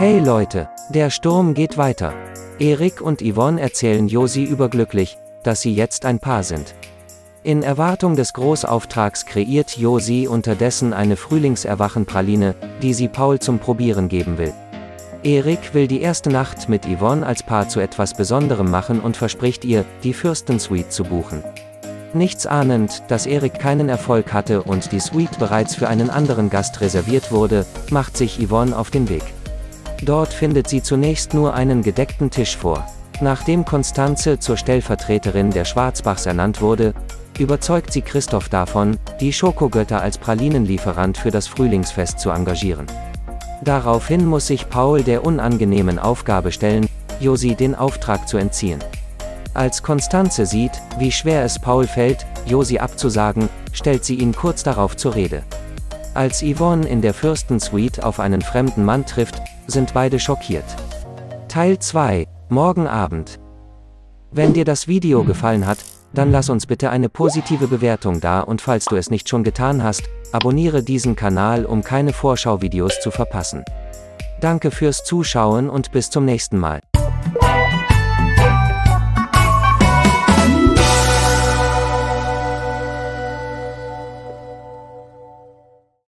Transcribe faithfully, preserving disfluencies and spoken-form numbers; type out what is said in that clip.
Hey Leute, der Sturm geht weiter. Erik und Yvonne erzählen Josie überglücklich, dass sie jetzt ein Paar sind. In Erwartung des Großauftrags kreiert Josie unterdessen eine Frühlingserwachen-Praline, die sie Paul zum Probieren geben will. Erik will die erste Nacht mit Yvonne als Paar zu etwas Besonderem machen und verspricht ihr, die Fürstensuite zu buchen. Nichts ahnend, dass Erik keinen Erfolg hatte und die Suite bereits für einen anderen Gast reserviert wurde, macht sich Yvonne auf den Weg. Dort findet sie zunächst nur einen gedeckten Tisch vor. Nachdem Constanze zur Stellvertreterin der Schwarzbachs ernannt wurde, überzeugt sie Christoph davon, die Schokogötter als Pralinenlieferant für das Frühlingsfest zu engagieren. Daraufhin muss sich Paul der unangenehmen Aufgabe stellen, Josie den Auftrag zu entziehen. Als Constanze sieht, wie schwer es Paul fällt, Josie abzusagen, stellt sie ihn kurz darauf zur Rede. Als Yvonne in der Fürstensuite auf einen fremden Mann trifft, sind beide schockiert. Teil zwei, morgen Abend. Wenn dir das Video gefallen hat, dann lass uns bitte eine positive Bewertung da und falls du es nicht schon getan hast, abonniere diesen Kanal, um keine Vorschauvideos zu verpassen. Danke fürs Zuschauen und bis zum nächsten Mal.